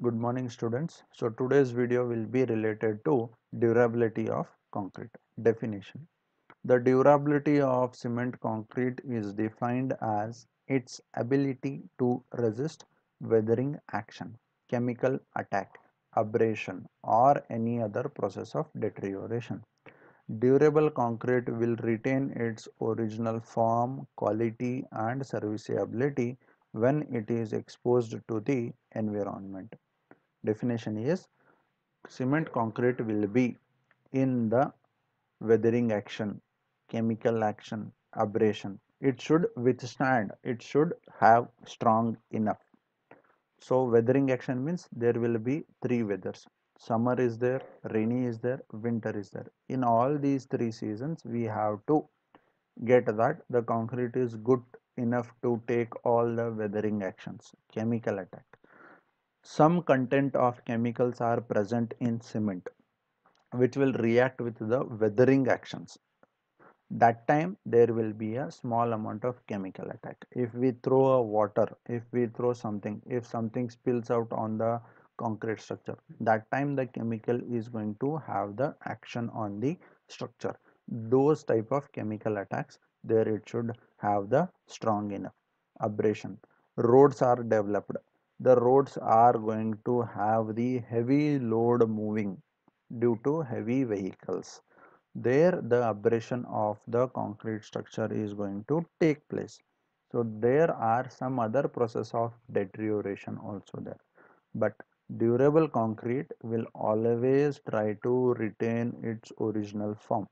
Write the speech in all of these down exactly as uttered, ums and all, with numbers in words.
Good morning students. So today's video will be related to durability of concrete. Definition. The durability of cement concrete is defined as its ability to resist weathering action, chemical attack, abrasion or any other process of deterioration. Durable concrete will retain its original form, quality and serviceability when it is exposed to the environment. Definition is cement concrete will be in the weathering action, chemical action, abrasion. It should withstand, it should have strong enough. So weathering action means there will be three weathers. Summer is there, rainy is there, winter is there. In all these three seasons, we have to get that the concrete is good enough to take all the weathering actions, chemical attack. Some content of chemicals are present in cement which will react with the weathering actions. That time there will be a small amount of chemical attack. If we throw a water, if we throw something, if something spills out on the concrete structure, that time the chemical is going to have the action on the structure. Those type of chemical attacks, there it should have the strong enough. Abrasion. Roads are developed. The roads are going to have the heavy load moving due to heavy vehicles. There the abrasion of the concrete structure is going to take place. So there are some other process of deterioration also there, but durable concrete will always try to retain its original form,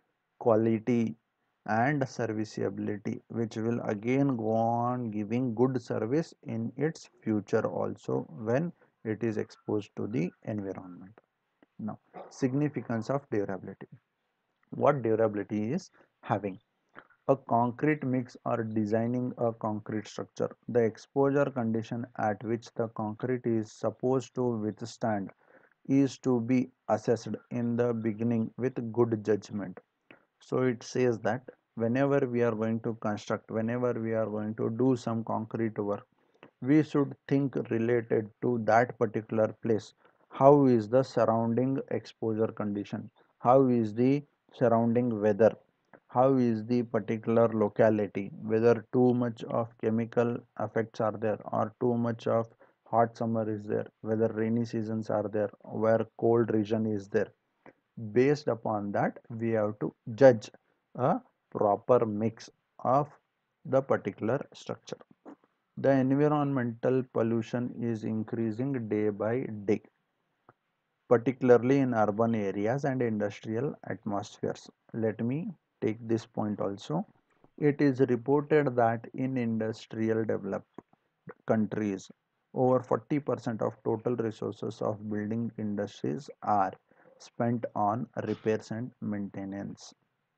quality and serviceability, which will again go on giving good service in its future also when it is exposed to the environment. Now, significance of durability. What durability is having? A concrete mix or designing a concrete structure. The exposure condition at which the concrete is supposed to withstand is to be assessed in the beginning with good judgment. So it says that whenever we are going to construct, whenever we are going to do some concrete work, we should think related to that particular place. How is the surrounding exposure condition? How is the surrounding weather? How is the particular locality? Whether too much of chemical effects are there or too much of hot summer is there, whether rainy seasons are there, where cold region is there. Based upon that, we have to judge a proper mix of the particular structure. The environmental pollution is increasing day by day, particularly in urban areas and industrial atmospheres. Let me take this point also. It is reported that in industrial developed countries, over forty percent of total resources of building industries are spent on repairs and maintenance.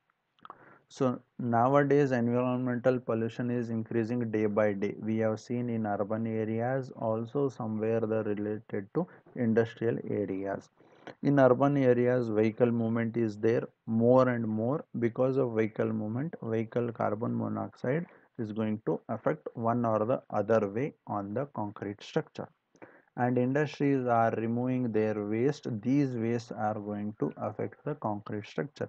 So nowadays environmental pollution is increasing day by day. We have seen in urban areas, also somewhere the related to industrial areas. In urban areas, vehicle movement is there more and more. Because of vehicle movement, vehicle carbon monoxide is going to affect one or the other way on the concrete structure. And industries are removing their waste. These wastes are going to affect the concrete structure.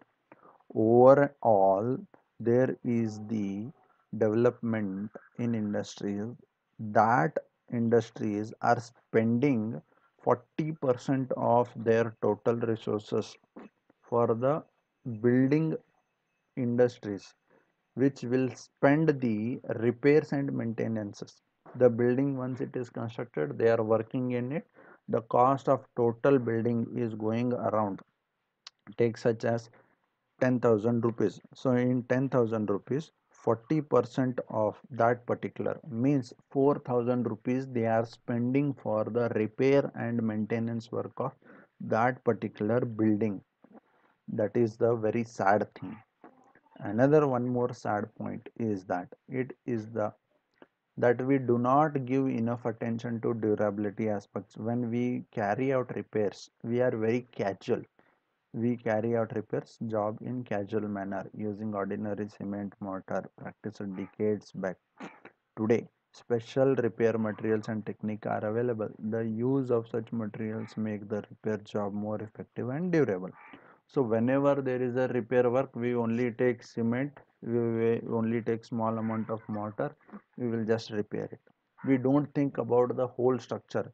Overall, there is the development in industries that industries are spending forty percent of their total resources for the building industries, which will spend the repairs and maintenances. The building, once it is constructed, they are working in it. The cost of total building is going around, take such as ten thousand rupees. So in ten thousand rupees, forty percent of that particular means four thousand rupees they are spending for the repair and maintenance work of that particular building. That is the very sad thing. Another one more sad point is that it is the that we do not give enough attention to durability aspects. When we carry out repairs, we are very casual. We carry out repairs job in casual manner using ordinary cement mortar practiced decades back. Today, Special repair materials and technique are available. The use of such materials make the repair job more effective and durable. So whenever there is a repair work, we only take cement, we will only take small amount of mortar, we will just repair it. We don't think about the whole structure.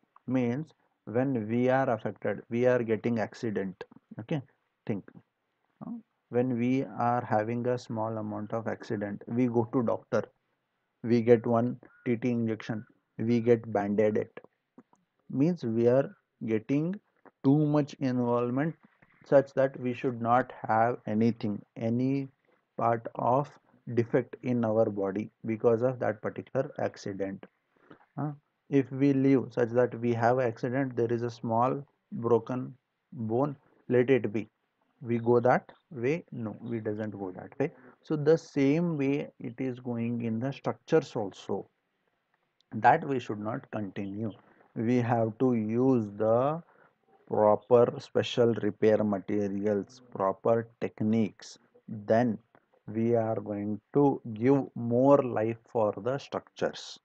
Means when we are affected, we are getting accident. Okay, think. uh, When we are having a small amount of accident, we go to doctor, we get one T T injection, we get band-aided. Means we are getting too much involvement such that we should not have anything, any part of defect in our body because of that particular accident. Uh, if we live such that we have accident, there is a small broken bone, let it be. We go that way? No, we doesn't go that way. So the same way it is going in the structures also, that we should not continue. We have to use the proper special repair materials, proper techniques, then we are going to give more life for the structures.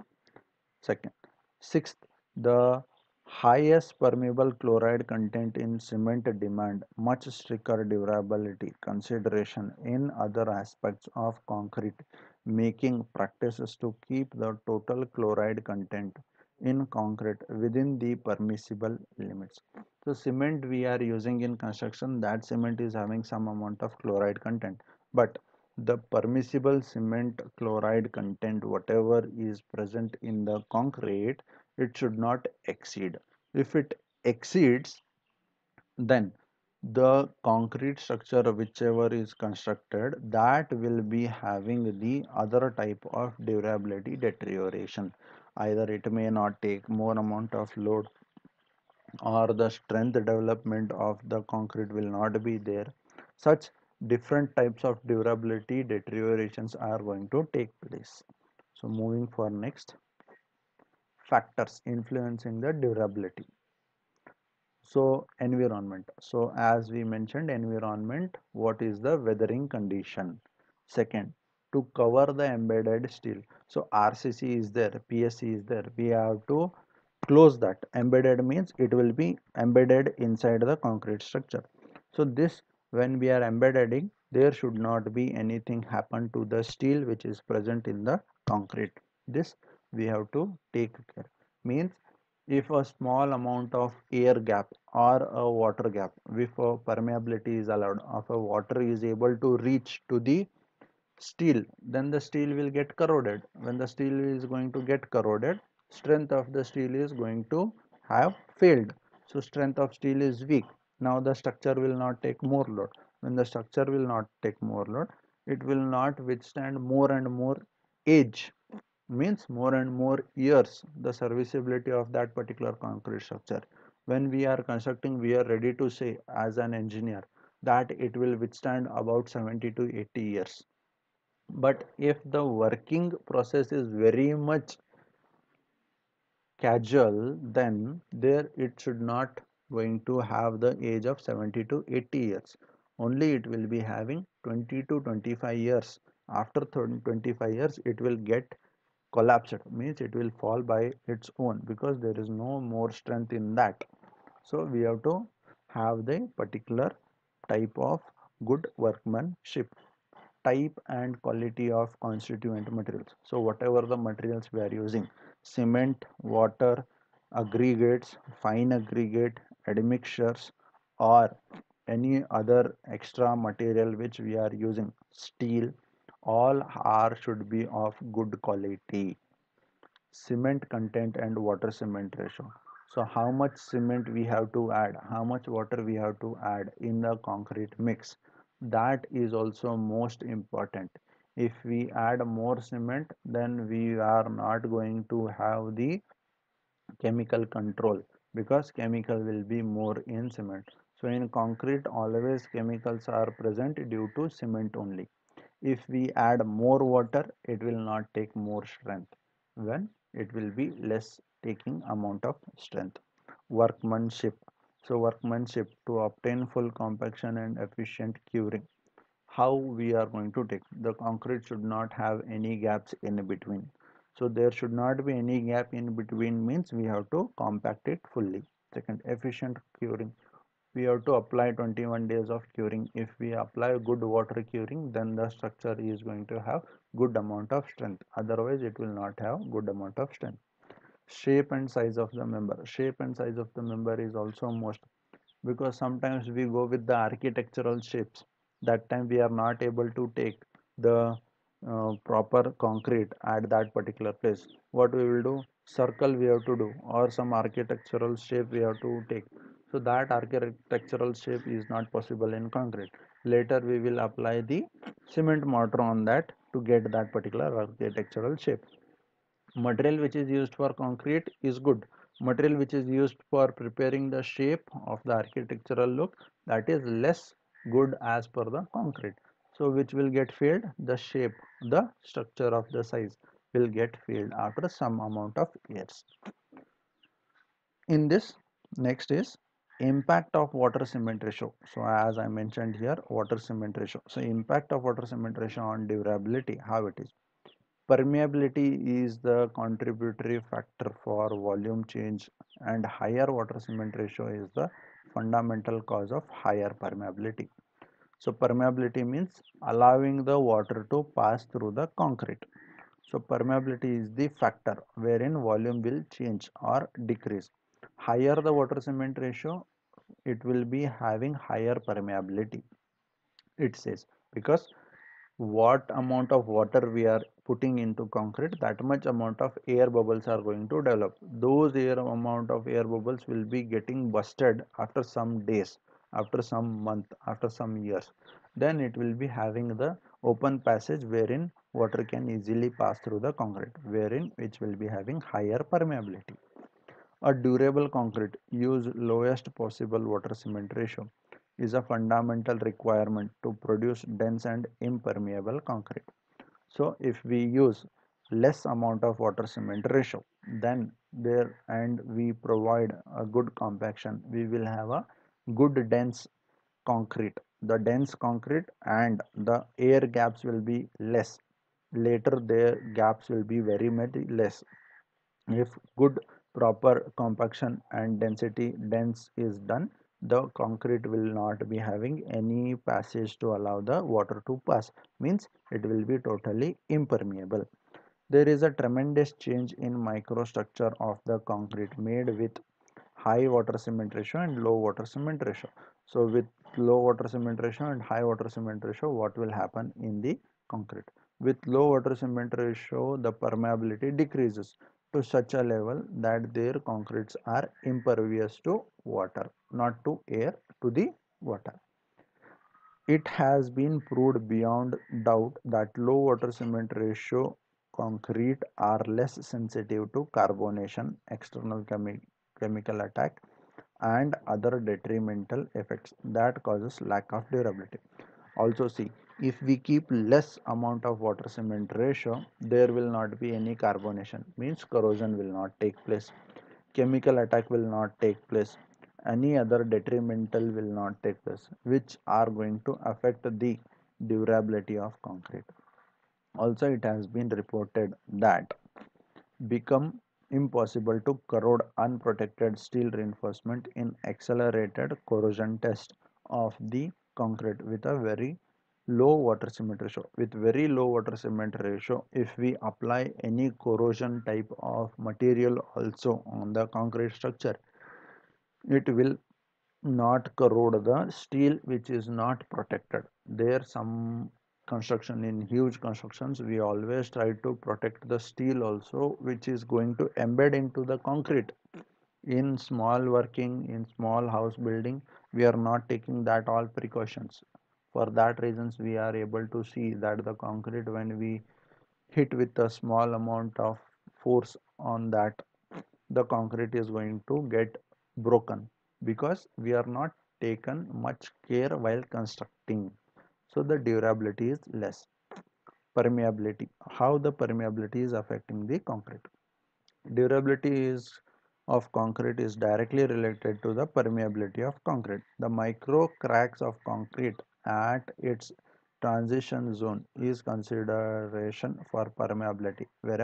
Second, sixth, the highest permeable chloride content in cement demand much stricter durability consideration in other aspects of concrete, making practices to keep the total chloride content in concrete within the permissible limits. So cement we are using in construction, that cement is having some amount of chloride content, but the permissible cement chloride content whatever is present in the concrete, it should not exceed. If it exceeds, then the concrete structure whichever is constructed, that will be having the other type of durability deterioration. Either it may not take more amount of load, or the strength development of the concrete will not be there. Such different types of durability deteriorations are going to take place. So moving for next, factors influencing the durability. So environment. So as we mentioned, environment, what is the weathering condition? Second, to cover the embedded steel. So R C C is there, P S C is there. We have to close that. Embedded means it will be embedded inside the concrete structure. So this, when we are embedding, there should not be anything happen to the steel which is present in the concrete. This we have to take care. Means if a small amount of air gap or a water gap, if a permeability is allowed, if a water is able to reach to the steel, then the steel will get corroded. When the steel is going to get corroded, strength of the steel is going to have failed. So strength of steel is weak. Now the structure will not take more load. When the structure will not take more load, it will not withstand more and more age, means more and more years the serviceability of that particular concrete structure. When we are constructing, we are ready to say as an engineer that it will withstand about seventy to eighty years. But if the working process is very much casual, then there it should not going to have the age of seventy to eighty years. Only it will be having twenty to twenty-five years. After twenty-five years, it will get collapsed, means it will fall by its own because there is no more strength in that. So we have to have the particular type of good workmanship, type and quality of constituent materials. So whatever the materials we are using, cement, water, aggregates, fine aggregate, admixtures, or any other extra material which we are using, steel, all are should be of good quality. Cement content and water cement ratio. So how much cement we have to add, how much water we have to add in the concrete mix, that is also most important. If we add more cement, then we are not going to have the chemical control because chemical will be more in cement. So in concrete always chemicals are present due to cement only. If we add more water, it will not take more strength, when it will be less taking amount of strength. Workmanship. So workmanship, to obtain full compaction and efficient curing. How we are going to take? The concrete should not have any gaps in between. So there should not be any gap in between, means we have to compact it fully. Second, efficient curing. We have to apply twenty-one days of curing. If we apply good water curing, then the structure is going to have good amount of strength. Otherwise, it will not have good amount of strength. Shape and size of the member. Shape and size of the member is also most, because sometimes we go with the architectural shapes. That time we are not able to take the uh, proper concrete at that particular place. What we will do? Circle we have to do, or some architectural shape we have to take. So that architectural shape is not possible in concrete. Later we will apply the cement mortar on that to get that particular architectural shape. Material which is used for concrete is good. Material which is used for preparing the shape of the architectural look, that is less good as per the concrete. So which will get failed? The shape, the structure of the size will get failed after some amount of years. In this, next is impact of water cement ratio. So as I mentioned here, water cement ratio. So impact of water cement ratio on durability, how it is. Permeability is the contributory factor for volume change, and higher water cement ratio is the fundamental cause of higher permeability. So permeability means allowing the water to pass through the concrete. So permeability is the factor wherein volume will change or decrease. Higher the water cement ratio, it will be having higher permeability, it says, because what amount of water we are putting into concrete, that much amount of air bubbles are going to develop. Those air amount of air bubbles will be getting busted after some days, after some month, after some years. Then it will be having the open passage wherein water can easily pass through the concrete, wherein which will be having higher permeability. A durable concrete use lowest possible water cement ratio is a fundamental requirement to produce dense and impermeable concrete. So if we use less amount of water cement ratio, then there and we provide a good compaction, we will have a good dense concrete. The dense concrete and the air gaps will be less. Later their gaps will be very much less. If good proper compaction and density dense is done, the concrete will not be having any passage to allow the water to pass, means it will be totally impermeable. There is a tremendous change in microstructure of the concrete made with high water cement ratio and low water cement ratio. So with low water cement ratio and high water cement ratio, what will happen in the concrete? With low water cement ratio, the permeability decreases to such a level that their concretes are impervious to water, not to air, to the water. It has been proved beyond doubt that low water cement ratio concrete are less sensitive to carbonation, external chemi chemical attack, and other detrimental effects that causes lack of durability. Also see, if we keep less amount of water cement ratio, there will not be any carbonation, means corrosion will not take place, chemical attack will not take place, any other detrimental will not take place, which are going to affect the durability of concrete. Also it has been reported that become impossible to corrode unprotected steel reinforcement in accelerated corrosion test of the concrete with a very low water cement ratio. With very low water cement ratio, if we apply any corrosion type of material also on the concrete structure, it will not corrode the steel which is not protected. There some construction, in huge constructions, we always try to protect the steel also which is going to embed into the concrete. In small working, in small house building, we are not taking that all precautions. For that reasons we are able to see that the concrete, when we hit with a small amount of force on that, the concrete is going to get broken, because we are not taken much care while constructing. So the durability is less. Permeability, how the permeability is affecting the concrete. Durability is of concrete is directly related to the permeability of concrete. The micro cracks of concrete at its transition zone is consideration for permeability, whereas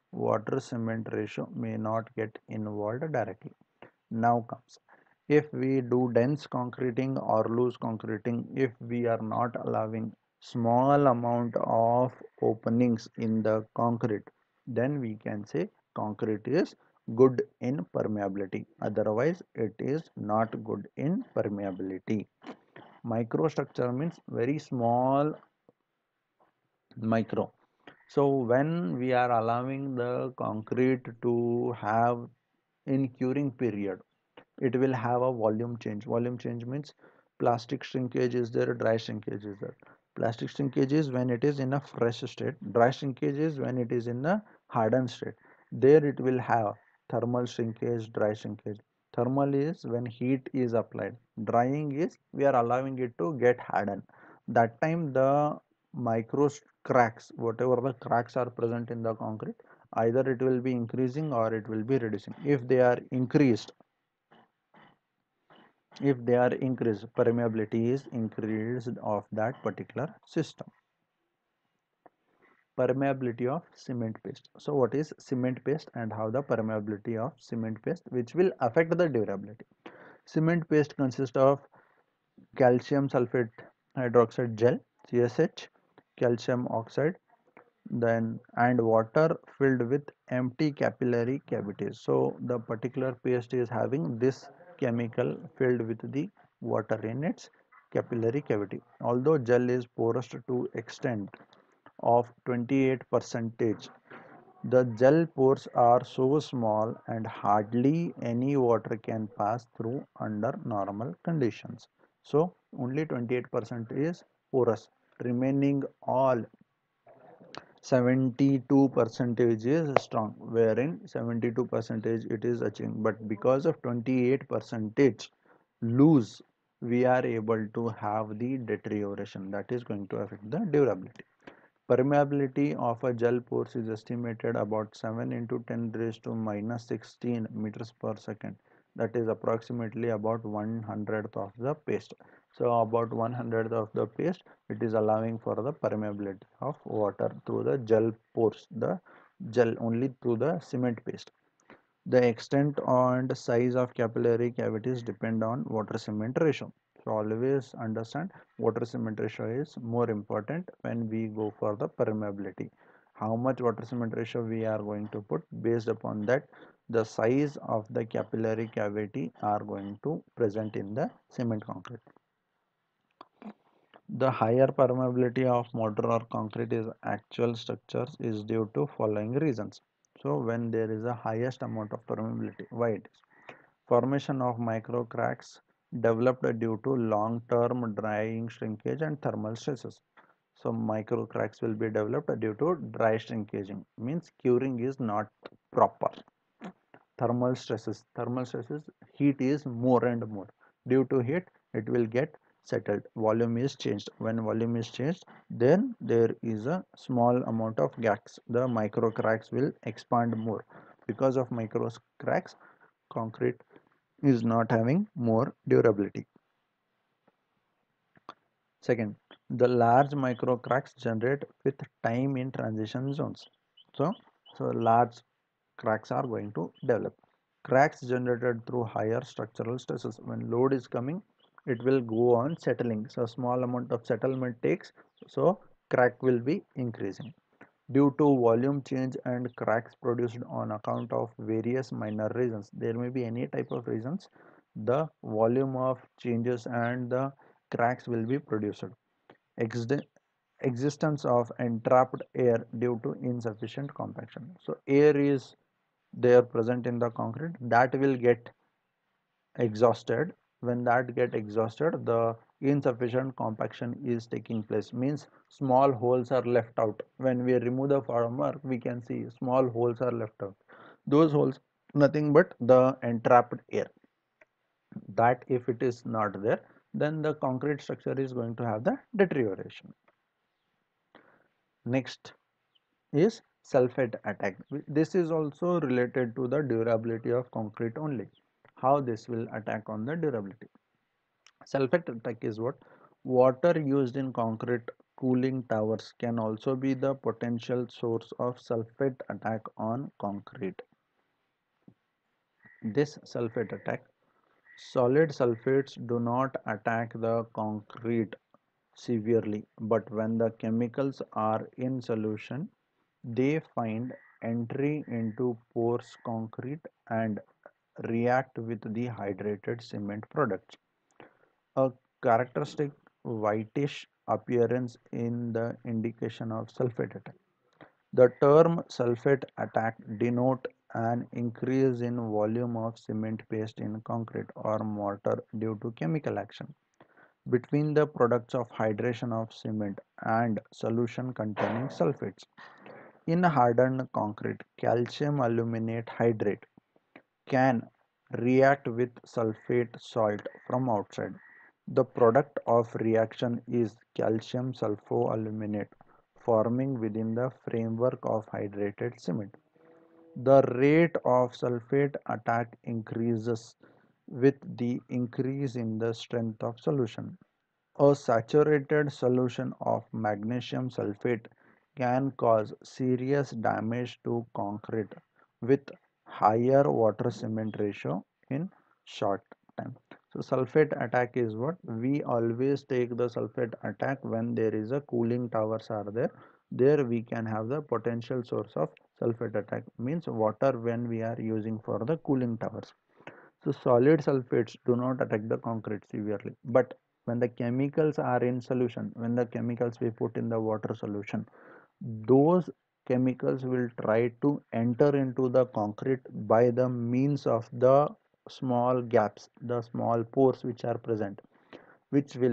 water cement ratio may not get involved directly. Now comes, if we do dense concreting or loose concreting, if we are not allowing small amount of openings in the concrete, then we can say concrete is good in permeability. Otherwise, it is not good in permeability. Microstructure means very small micro. So when we are allowing the concrete to have in curing period, it will have a volume change. Volume change means plastic shrinkage is there, dry shrinkage is there. Plastic shrinkage is when it is in a fresh state, dry shrinkage is when it is in a hardened state. There it will have thermal shrinkage, dry shrinkage. Thermal is when heat is applied, drying is we are allowing it to get hardened. That time the micro cracks, whatever the cracks are present in the concrete, either it will be increasing or it will be reducing. If they are increased, if they are increased, permeability is increased of that particular system. Permeability of cement paste. So what is cement paste and how the permeability of cement paste which will affect the durability. Cement paste consists of calcium sulphate hydroxide gel, C S H, calcium oxide, then and water filled with empty capillary cavities. So the particular paste is having this chemical filled with the water in its capillary cavity. Although gel is porous to extent of twenty-eight percentage, the gel pores are so small and hardly any water can pass through under normal conditions. So only twenty-eight percent is porous, remaining all seventy-two percentage is strong, wherein seventy-two percentage it is achieving, but because of twenty-eight percentage loose, we are able to have the deterioration that is going to affect the durability. Permeability of a gel pores is estimated about seven into ten raised to minus sixteen meters per second. That is approximately about one hundredth of the paste. So about one hundredth of the paste, it is allowing for the permeability of water through the gel pores, the gel only through the cement paste. The extent and size of capillary cavities depend on water cement ratio. So always understand water cement ratio is more important when we go for the permeability. How much water cement ratio we are going to put, based upon that the size of the capillary cavity are going to present in the cement concrete. The higher permeability of mortar or concrete is actual structures is due to following reasons. So when there is a highest amount of permeability, why it is? Formation of micro cracks developed due to long-term drying shrinkage and thermal stresses. So micro cracks will be developed due to dry shrinkaging, means curing is not proper. Thermal stresses, thermal stresses, heat is more and more. Due to heat, it will get settled. Volume is changed. When volume is changed, then there is a small amount of gaps. The micro cracks will expand more. Because of micro cracks, concrete is not having more durability. Second, the large micro cracks generate with time in transition zones. So, so large cracks are going to develop. Cracks generated through higher structural stresses. When load is coming, it will go on settling. So small amount of settlement takes, so crack will be increasing. Due to volume change and cracks produced on account of various minor reasons, there may be any type of reasons, the volume of changes and the cracks will be produced. Exi Existence of entrapped air due to insufficient compaction. So air is there present in the concrete, that will get exhausted. When that get exhausted, the insufficient compaction is taking place, means small holes are left out. When we remove the formwork, we can see small holes are left out. Those holes nothing but the entrapped air. That if it is not there, then the concrete structure is going to have the deterioration. Next is sulphate attack. This is also related to the durability of concrete only. How this will attack on the durability. Sulphate attack is what? Water used in concrete cooling towers can also be the potential source of sulfate attack on concrete. This sulfate attack, solid sulfates do not attack the concrete severely, but when the chemicals are in solution, they find entry into porous concrete and react with the hydrated cement products. A characteristic whitish appearance in the indication of sulfate attack. The term sulfate attack denote an increase in volume of cement paste in concrete or mortar due to chemical action between the products of hydration of cement and solution containing sulfates. In hardened concrete, calcium aluminate hydrate can react with sulfate salt from outside. The product of reaction is calcium sulfoaluminate forming within the framework of hydrated cement. The rate of sulfate attack increases with the increase in the strength of solution. A saturated solution of magnesium sulfate can cause serious damage to concrete with higher water cement ratio in short time. So sulfate attack is what we always take the sulfate attack when there is a cooling towers are there. There we can have the potential source of sulfate attack means water when we are using for the cooling towers. So solid sulfates do not attack the concrete severely, but when the chemicals are in solution, when the chemicals we put in the water solution, those chemicals will try to enter into the concrete by the means of the small gaps, the small pores which are present, which will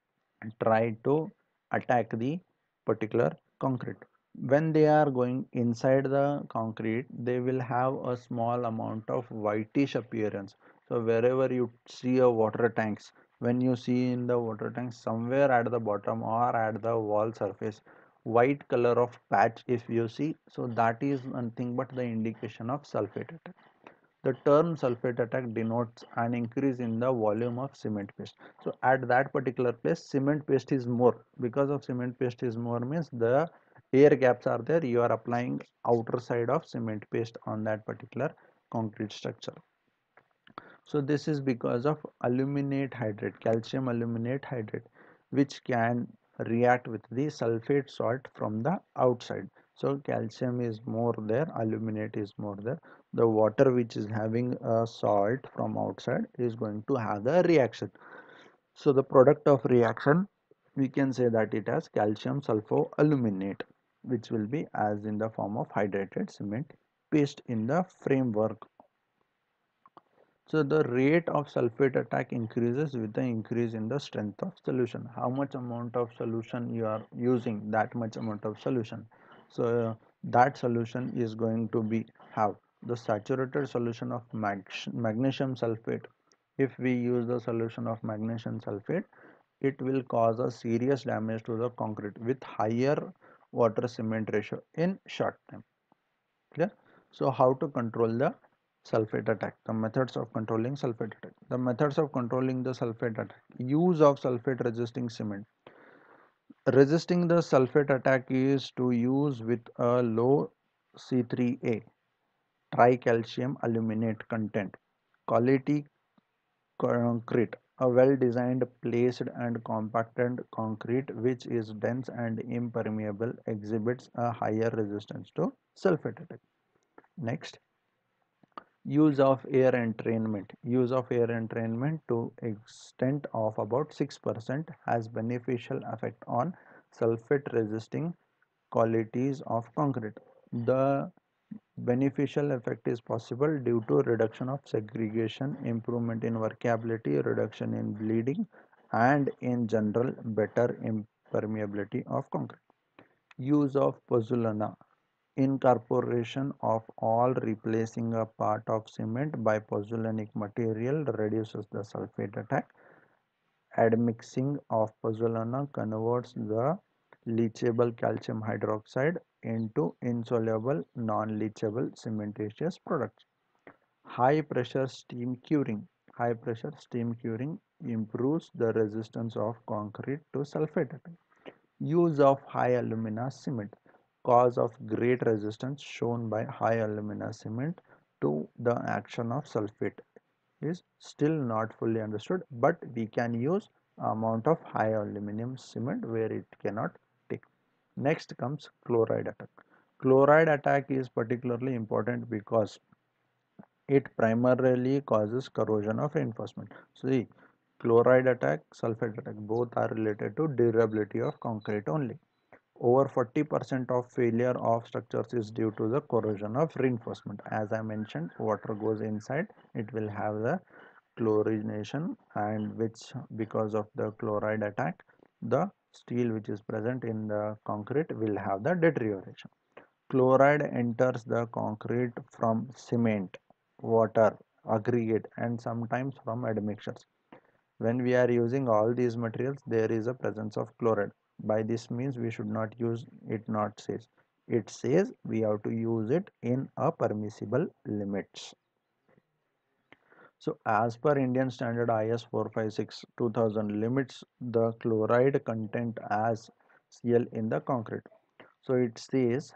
try to attack the particular concrete. When they are going inside the concrete, they will have a small amount of whitish appearance. So wherever you see a water tanks, when you see in the water tanks somewhere at the bottom or at the wall surface, white color of patch if you see, so that is nothing but the indication of sulfate attack. The term sulfate attack denotes an increase in the volume of cement paste. So at that particular place, cement paste is more. Because of cement paste is more means the air gaps are there. You are applying outer side of cement paste on that particular concrete structure. So this is because of aluminate hydrate, calcium aluminate hydrate, which can react with the sulfate salt from the outside. So calcium is more there, aluminate is more there. The water which is having a salt from outside is going to have the reaction. So the product of reaction, we can say that it has calcium sulfoaluminate, which will be as in the form of hydrated cement paste in the framework. So the rate of sulfate attack increases with the increase in the strength of solution. How much amount of solution you are using, that much amount of solution. So uh, that solution is going to be have the saturated solution of mag magnesium sulfate. If we use the solution of magnesium sulfate, it will cause a serious damage to the concrete with higher water cement ratio in short time. Clear? So how to control the sulfate attack? The methods of controlling sulfate attack. The methods of controlling the sulfate attack. Use of sulfate resisting cement. Resisting the sulfate attack is to use with a low C three A tricalcium aluminate content. Quality concrete. A well designed, placed and compacted concrete which is dense and impermeable exhibits a higher resistance to sulfate attack. Next, use of air entrainment. Use of air entrainment to extent of about six percent has beneficial effect on sulfate resisting qualities of concrete. The beneficial effect is possible due to reduction of segregation, improvement in workability, reduction in bleeding, and in general better impermeability of concrete. Use of pozzolana. Incorporation of all replacing a part of cement by pozzolanic material reduces the sulfate attack. Admixing of pozzolana converts the leachable calcium hydroxide into insoluble non-leachable cementitious products. High pressure steam curing. High pressure steam curing improves the resistance of concrete to sulfate attack. Use of high alumina cement. Cause of great resistance shown by high alumina cement to the action of sulphate is still not fully understood, but we can use amount of high aluminum cement where it cannot take. Next comes chloride attack. Chloride attack is particularly important because it primarily causes corrosion of reinforcement. So the chloride attack, sulphate attack, both are related to durability of concrete only. Over forty percent of failure of structures is due to the corrosion of reinforcement. As I mentioned, water goes inside, it will have the chlorination, and which because of the chloride attack, the steel which is present in the concrete will have the deterioration. Chloride enters the concrete from cement, water, aggregate, and sometimes from admixtures. When we are using all these materials, there is a presence of chloride. By this means, we should not use it not says. It says we have to use it in a permissible limits. So as per Indian standard I S four five six two thousand limits the chloride content as Cl in the concrete. So it says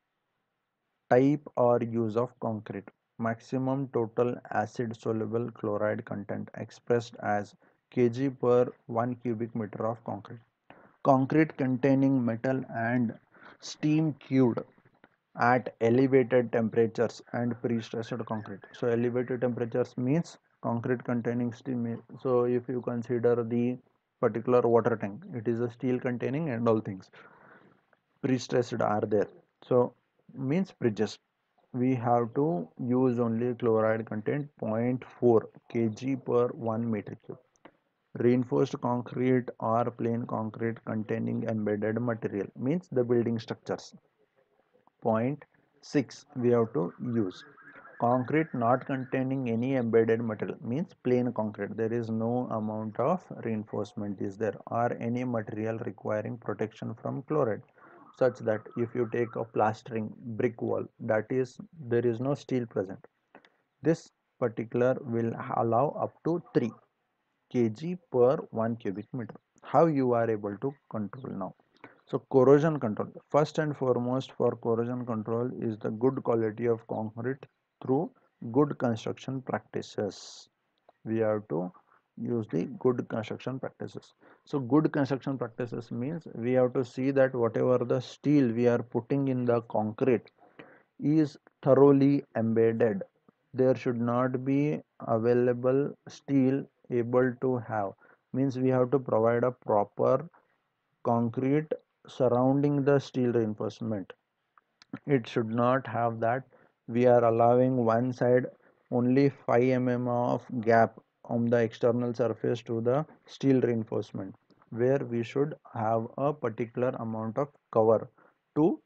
type or use of concrete. Maximum total acid soluble chloride content expressed as kg per one cubic meter of concrete. Concrete containing metal and steam cubed at elevated temperatures and pre-stressed concrete. So elevated temperatures means concrete containing steam. So if you consider the particular water tank, it is a steel containing and all things pre-stressed are there. So means bridges. We have to use only chloride content zero point four kg per one meter cube. Reinforced concrete or plain concrete containing embedded material means the building structures. zero point six we have to use. Concrete not containing any embedded material means plain concrete. There is no amount of reinforcement is there or any material requiring protection from chloride, such that if you take a plastering brick wall, that is there is no steel present. This particular will allow up to three kg per one cubic meter. How you are able to control now? So corrosion control. First and foremost for corrosion control is the good quality of concrete through good construction practices. We have to use the good construction practices. So good construction practices means we have to see that whatever the steel we are putting in the concrete is thoroughly embedded. There should not be available steel able to have, means we have to provide a proper concrete surrounding the steel reinforcement. It should not have that we are allowing one side only five millimeters of gap on the external surface to the steel reinforcement, where we should have a particular amount of cover to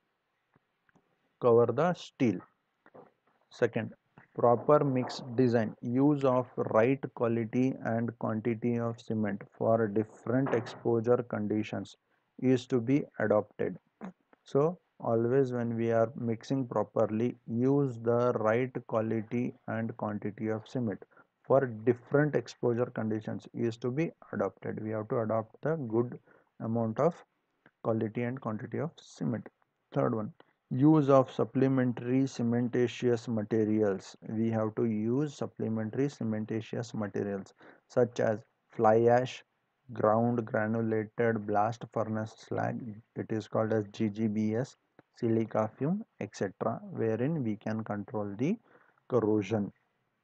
cover the steel. Second, proper mix design. Use of right quality and quantity of cement for different exposure conditions is to be adopted. So always when we are mixing properly, use the right quality and quantity of cement for different exposure conditions is to be adopted. We have to adopt the good amount of quality and quantity of cement. Third one, use of supplementary cementitious materials. We have to use supplementary cementitious materials such as fly ash, ground granulated blast furnace slag, it is called as G G B S, silica fume, et cetera, wherein we can control the corrosion.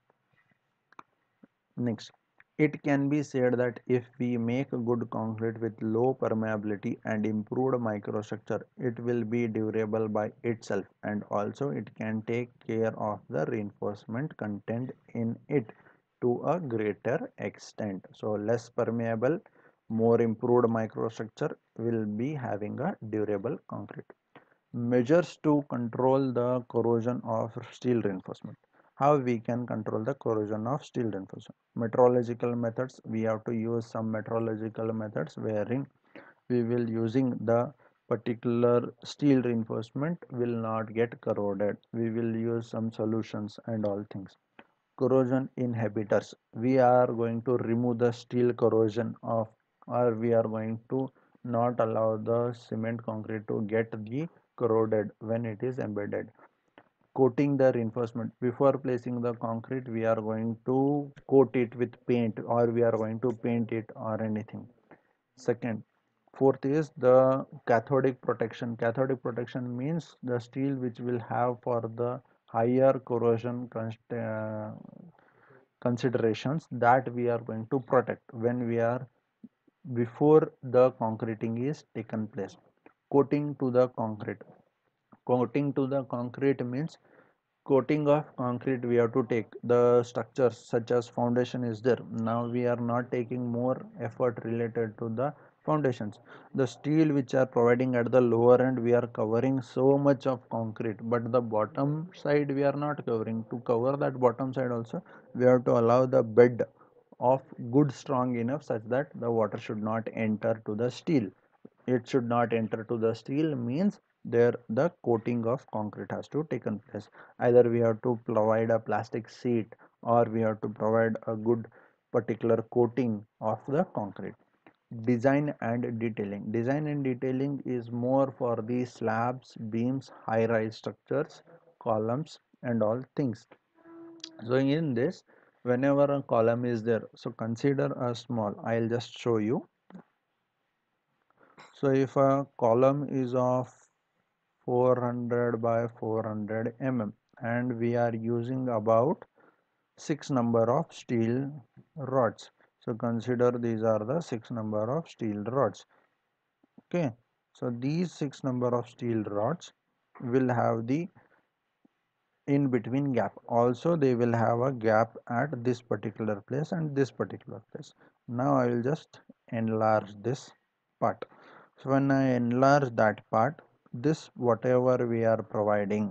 Next, it can be said that if we make good concrete with low permeability and improved microstructure, it will be durable by itself, and also it can take care of the reinforcement content in it to a greater extent. So less permeable, more improved microstructure will be having a durable concrete. Measures to control the corrosion of steel reinforcement. How we can control the corrosion of steel reinforcement? Metrological methods. We have to use some metrological methods wherein we will using the particular steel reinforcement will not get corroded. We will use some solutions and all things. Corrosion inhibitors. We are going to remove the steel corrosion of, or we are going to not allow the cement concrete to get the corroded when it is embedded. Coating the reinforcement. Before placing the concrete, we are going to coat it with paint, or we are going to paint it or anything. Second, fourth is the cathodic protection. Cathodic protection means the steel which will have for the higher corrosion uh, considerations that we are going to protect when we are before the concreting is taken place. Coating to the concrete. Coating to the concrete means coating of concrete we have to take. The structures such as foundation is there. Now we are not taking more effort related to the foundations. The steel which are providing at the lower end, we are covering so much of concrete, but the bottom side we are not covering. To cover that bottom side also, we have to allow the bed of good strong enough such that the water should not enter to the steel. It should not enter to the steel means there the coating of concrete has to taken place. Either we have to provide a plastic sheet, or we have to provide a good particular coating of the concrete. Design and detailing. Design and detailing is more for the slabs, beams, high rise structures, columns and all things. So in this, whenever a column is there, so consider a small, I'll just show you. So if a column is of four hundred by four hundred millimeters and we are using about six number of steel rods. So consider these are the six number of steel rods. Okay. So these six number of steel rods will have the in between gap. Also they will have a gap at this particular place and this particular place. Now I will just enlarge this part. So when I enlarge that part, this whatever we are providing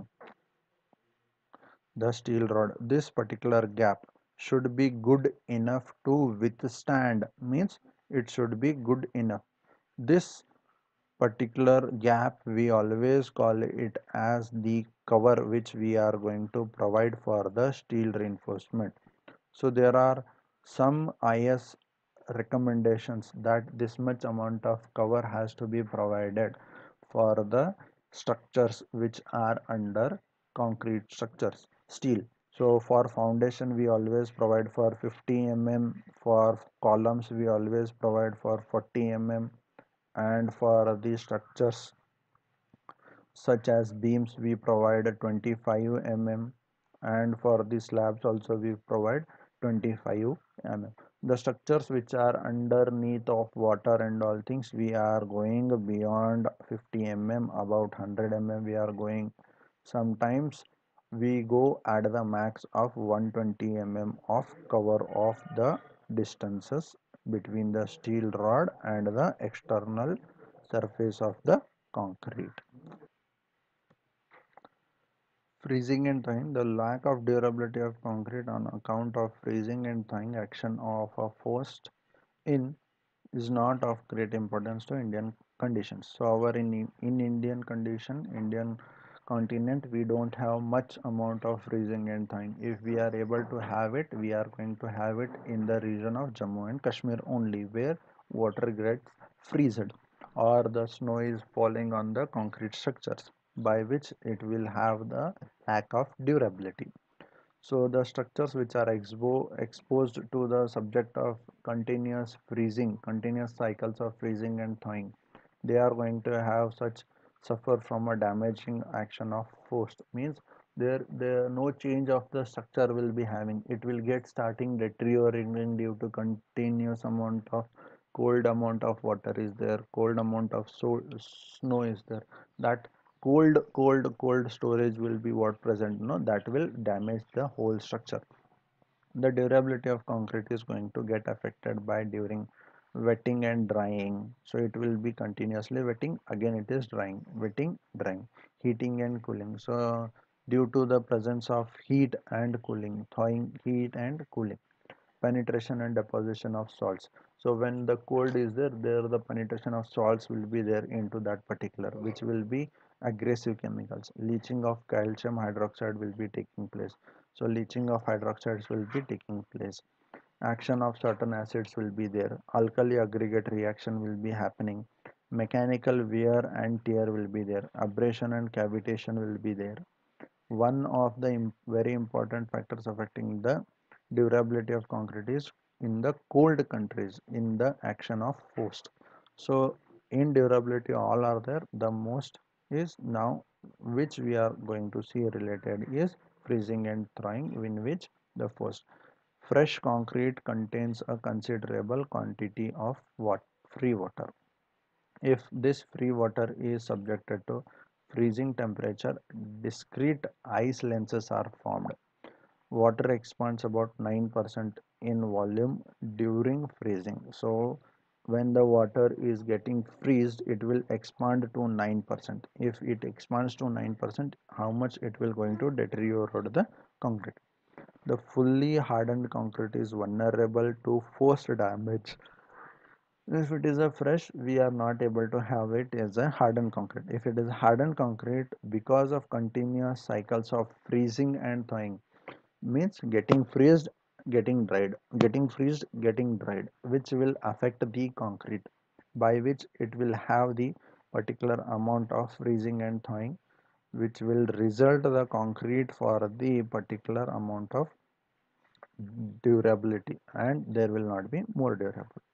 the steel rod, this particular gap should be good enough to withstand, means it should be good enough. This particular gap we always call it as the cover which we are going to provide for the steel reinforcement. So there are some I S recommendations that this much amount of cover has to be provided for the structures which are under concrete structures, steel. So for foundation we always provide for fifty millimeters, for columns we always provide for forty millimeters, and for the structures such as beams we provide twenty-five millimeters, and for the slabs also we provide twenty-five millimeters. The structures which are underneath of water and all things, we are going beyond fifty millimeters, about one hundred millimeters we are going. Sometimes we go at the max of one hundred twenty millimeters of cover of the distances between the steel rod and the external surface of the concrete. Freezing and thawing. The lack of durability of concrete on account of freezing and thawing action of a forced in is not of great importance to Indian conditions. So our in in Indian condition, Indian continent, we don't have much amount of freezing and thawing. If we are able to have it, we are going to have it in the region of Jammu and Kashmir only, where water gets freezed or the snow is falling on the concrete structures, by which it will have the lack of durability. So the structures which are expo exposed to the subject of continuous freezing, continuous cycles of freezing and thawing, they are going to have such suffer from a damaging action of force. Means there there no change of the structure will be having. It will get starting deteriorating due to continuous amount of cold amount of water is there, cold amount of so snow is there. That cold cold cold storage will be what present, no, that will damage the whole structure. The durability of concrete is going to get affected by during wetting and drying. So it will be continuously wetting, again it is drying, wetting, drying, heating and cooling. So due to the presence of heat and cooling, thawing, heat and cooling, penetration and deposition of salts. So when the cold is there, there the penetration of salts will be there into that particular, which will be aggressive chemicals. Leaching of calcium hydroxide will be taking place. So leaching of hydroxides will be taking place. Action of certain acids will be there. Alkali aggregate reaction will be happening. mechanical wear and tear will be there, abrasion and cavitation will be there. One of the im- very important factors affecting the durability of concrete is in the cold countries in the action of frost. So in durability all are there. The most is now which we are going to see related is freezing and thawing, in which the first fresh concrete contains a considerable quantity of what free water. If this free water is subjected to freezing temperature, discrete ice lenses are formed. Water expands about nine percent in volume during freezing. So when the water is getting freezed, it will expand to nine percent. If it expands to nine percent, how much it will going to deteriorate the concrete. The fully hardened concrete is vulnerable to forced damage. If it is a fresh, we are not able to have it as a hardened concrete. If it is hardened concrete, because of continuous cycles of freezing and thawing, means getting freezed, getting dried, getting freezed, getting dried, which will affect the concrete, by which it will have the particular amount of freezing and thawing, which will result the concrete for the particular amount of durability, and there will not be more durable.